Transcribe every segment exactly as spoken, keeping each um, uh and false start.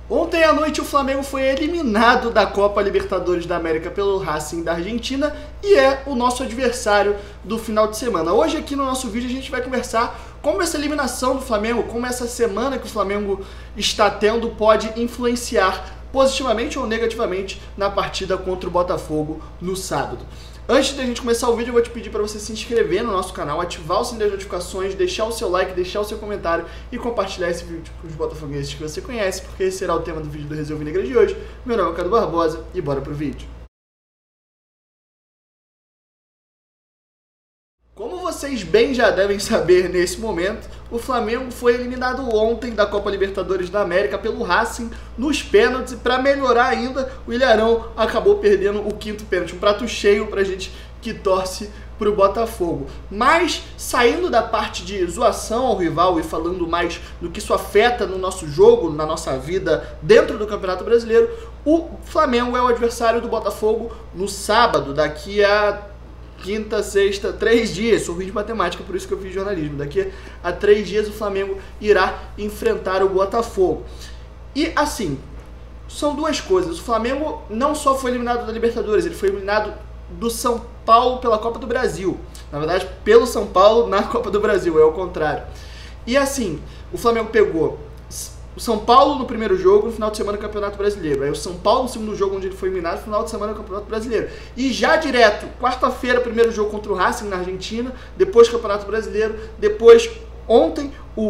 Ontem à noite o Flamengo foi eliminado da Copa Libertadores da América pelo Racing da Argentina e é o nosso adversário do final de semana. Hoje aqui no nosso vídeo a gente vai conversar como essa eliminação do Flamengo, como essa semana que o Flamengo está tendo pode influenciar positivamente ou negativamente na partida contra o Botafogo no sábado. Antes da gente começar o vídeo, eu vou te pedir para você se inscrever no nosso canal, ativar o sininho das notificações, deixar o seu like, deixar o seu comentário e compartilhar esse vídeo com os botafoguenses que você conhece, porque esse será o tema do vídeo do Resenha Alvinegra de hoje. Meu nome é Cadu Barbosa e bora pro vídeo. Como vocês bem já devem saber nesse momento, o Flamengo foi eliminado ontem da Copa Libertadores da América pelo Racing nos pênaltis e para melhorar ainda, o Ilharão acabou perdendo o quinto pênalti, um prato cheio pra gente que torce pro Botafogo. Mas, saindo da parte de zoação ao rival e falando mais do que isso afeta no nosso jogo, na nossa vida dentro do Campeonato Brasileiro, o Flamengo é o adversário do Botafogo no sábado, daqui a quinta, sexta, três dias, sou ruim de matemática, por isso que eu fiz jornalismo. Daqui a três dias o Flamengo irá enfrentar o Botafogo. E assim, são duas coisas. O Flamengo não só foi eliminado da Libertadores, ele foi eliminado do São Paulo pela Copa do Brasil. Na verdade, pelo São Paulo na Copa do Brasil, é o contrário. E assim, o Flamengo pegou o São Paulo no primeiro jogo, no final de semana do Campeonato Brasileiro. Aí o São Paulo no segundo jogo, onde ele foi eliminado, no final de semana do Campeonato Brasileiro. E já direto, quarta-feira, primeiro jogo contra o Racing na Argentina, depois Campeonato Brasileiro, depois ontem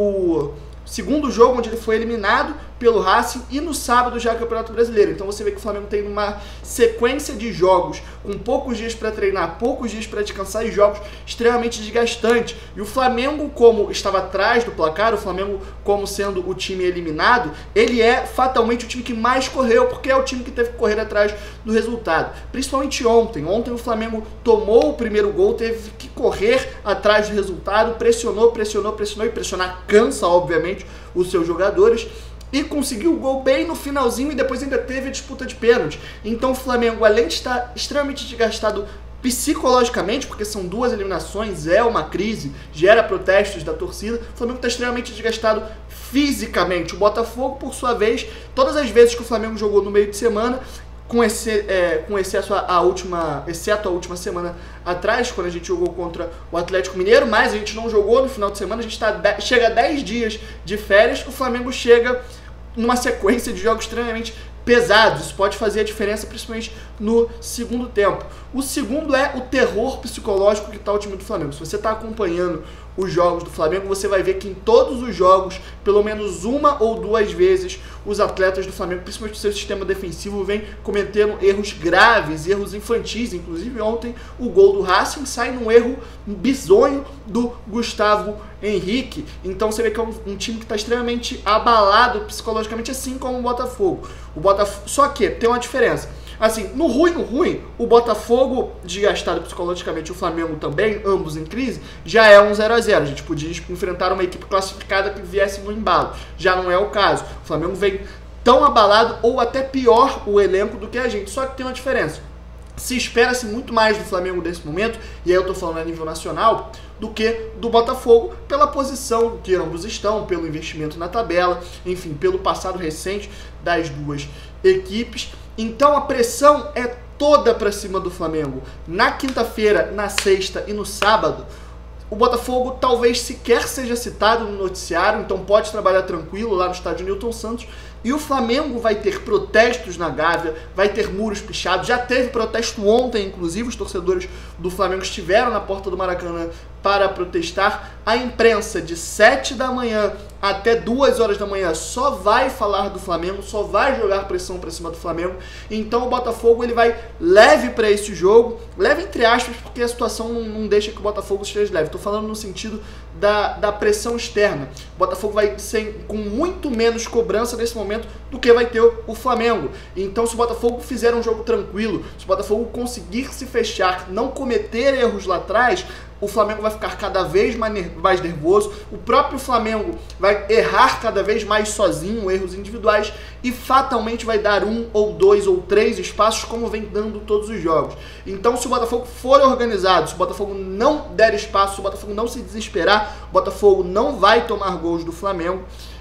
o segundo jogo, onde ele foi eliminado pelo Racing, e no sábado já Campeonato Brasileiro. Então você vê que o Flamengo tem uma sequência de jogos com poucos dias para treinar, poucos dias para descansar e jogos extremamente desgastantes. E o Flamengo, como estava atrás do placar, o Flamengo como sendo o time eliminado, ele é fatalmente o time que mais correu, porque é o time que teve que correr atrás do resultado. Principalmente ontem. Ontem o Flamengo tomou o primeiro gol, teve que correr atrás do resultado, pressionou, pressionou, pressionou, e pressionar cansa, obviamente, os seus jogadores. E conseguiu o gol bem no finalzinho e depois ainda teve a disputa de pênalti. Então o Flamengo, além de estar extremamente desgastado psicologicamente, porque são duas eliminações, é uma crise, gera protestos da torcida, o Flamengo está extremamente desgastado fisicamente. O Botafogo, por sua vez, todas as vezes que o Flamengo jogou no meio de semana, com, esse, é, com excesso a, a última, exceto a última semana atrás, quando a gente jogou contra o Atlético Mineiro, mas a gente não jogou no final de semana, a gente tá, chega a dez dias de férias, o Flamengo chega numa sequência de jogos extremamente pesados. Isso pode fazer a diferença, principalmente no segundo tempo. O segundo é o terror psicológico que está o time do Flamengo. Se você está acompanhando os jogos do Flamengo, você vai ver que em todos os jogos, pelo menos uma ou duas vezes, os atletas do Flamengo, principalmente o seu sistema defensivo, vem cometendo erros graves, erros infantis. Inclusive ontem o gol do Racing sai num erro bizonho do Gustavo Henrique. Então você vê que é um, um time que está extremamente abalado psicologicamente, assim como o Botafogo. O Botafogo. Só que tem uma diferença. Assim, no ruim, no ruim, o Botafogo desgastado psicologicamente, o Flamengo também, ambos em crise, já é um zero a zero. A gente podia enfrentar uma equipe classificada que viesse no embalo. Já não é o caso. O Flamengo vem tão abalado ou até pior o elenco do que a gente. Só que tem uma diferença. Se espera-se muito mais do Flamengo nesse momento, e aí eu tô falando a nível nacional, do que do Botafogo, pela posição que ambos estão, pelo investimento na tabela, enfim, pelo passado recente das duas equipes. Então a pressão é toda para cima do Flamengo. Na quinta-feira, na sexta e no sábado, o Botafogo talvez sequer seja citado no noticiário, então pode trabalhar tranquilo lá no estádio Newton Santos. E o Flamengo vai ter protestos na Gávea, vai ter muros pichados. Já teve protesto ontem, inclusive os torcedores do Flamengo estiveram na porta do Maracanã para protestar. A imprensa de sete da manhã até duas horas da manhã só vai falar do Flamengo, só vai jogar pressão para cima do Flamengo. Então o Botafogo ele vai leve para esse jogo, leve entre aspas, porque a situação não, não deixa que o Botafogo esteja leve. Estou falando no sentido da, da pressão externa. O Botafogo vai ser com muito menos cobrança nesse momento do que vai ter o Flamengo. Então se o Botafogo fizer um jogo tranquilo, se o Botafogo conseguir se fechar, não cometer erros lá atrás, o Flamengo vai ficar cada vez mais nervoso, o próprio Flamengo vai errar cada vez mais sozinho, erros individuais, e fatalmente vai dar um ou dois ou três espaços, como vem dando todos os jogos. Então se o Botafogo for organizado, se o Botafogo não der espaço, se o Botafogo não se desesperar, o Botafogo não vai tomar gols do Flamengo.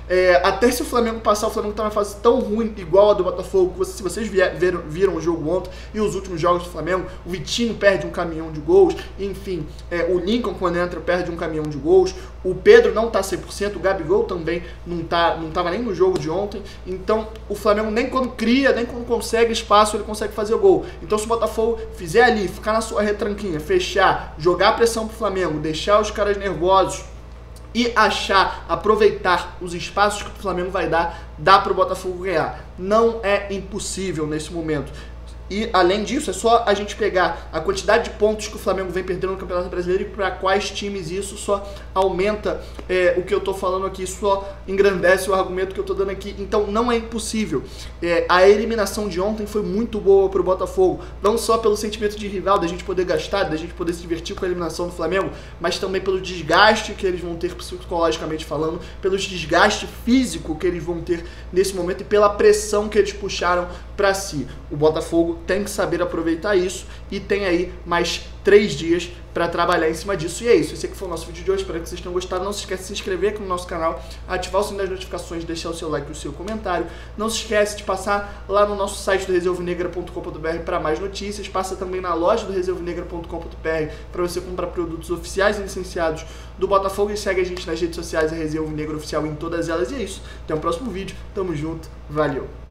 É, até se o Flamengo passar, o Flamengo tá numa fase tão ruim, igual a do Botafogo. Se vocês vier, viram, viram o jogo ontem e os últimos jogos do Flamengo, o Vitinho perde um caminhão de gols, enfim, é, o Lincoln, quando entra, perde um caminhão de gols, o Pedro não tá cem por cento, o Gabigol também não, tá, não tava nem no jogo de ontem. Então o Flamengo nem quando cria, nem quando consegue espaço, ele consegue fazer o gol. Então se o Botafogo fizer ali, ficar na sua retranquinha, fechar, jogar a pressão pro Flamengo, deixar os caras nervosos e achar, aproveitar os espaços que o Flamengo vai dar, dá pro Botafogo ganhar. Não é impossível nesse momento. E, além disso, é só a gente pegar a quantidade de pontos que o Flamengo vem perdendo no Campeonato Brasileiro e para quais times isso só aumenta é, o que eu tô falando aqui, só engrandece o argumento que eu tô dando aqui. Então, não é impossível. É, a eliminação de ontem foi muito boa pro Botafogo, não só pelo sentimento de rival, da gente poder gastar, da gente poder se divertir com a eliminação do Flamengo, mas também pelo desgaste que eles vão ter psicologicamente falando, pelo desgaste físico que eles vão ter nesse momento e pela pressão que eles puxaram para si. O Botafogo tem que saber aproveitar isso e tem aí mais três dias para trabalhar em cima disso. E é isso, esse aqui foi o nosso vídeo de hoje, espero que vocês tenham gostado. Não se esqueça de se inscrever aqui no nosso canal, ativar o sininho das notificações, deixar o seu like e o seu comentário. Não se esquece de passar lá no nosso site do reservanegra ponto com ponto br para mais notícias. Passa também na loja do reservanegra ponto com ponto br para você comprar produtos oficiais e licenciados do Botafogo, e segue a gente nas redes sociais, a Reserva Negra Oficial em todas elas. E é isso, até o próximo vídeo, tamo junto, valeu!